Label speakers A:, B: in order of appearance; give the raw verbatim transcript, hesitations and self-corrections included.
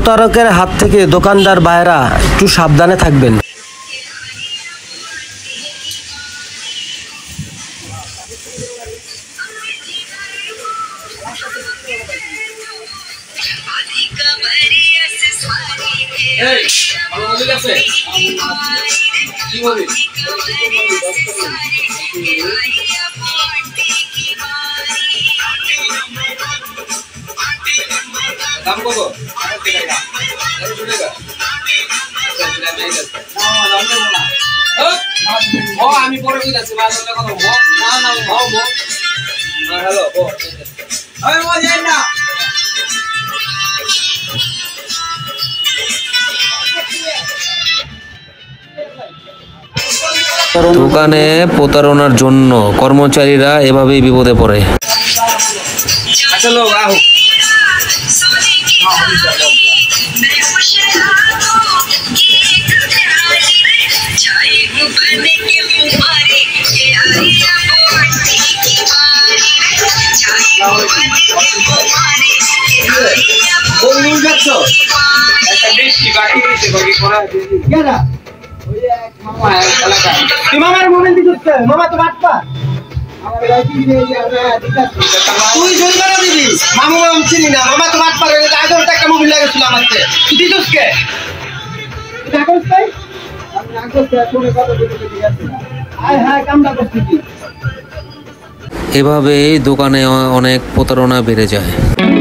A: প্রতারকের হাত থেকে দোকানদার ভাইরা একটু সাবধানে থাকবেন।
B: দাম কত? আমি পরে বুঝাচ্ছি হ্যালো
C: দোকানে প্রতারণার জন্য কর্মচারীরা এভাবেই বিপদে পড়ে।
A: মামার মোবাইল দিতে মামা তো বাটপা তুই জরিমানা দিবি। মামু মাম চিনি না, মামা তো বাটপা আগে টাকা মোবাইল লাগেছিল আমার তুই দিতস কে?
C: এভাবেই দোকানে অনেক প্রতারণা বেড়ে যায়।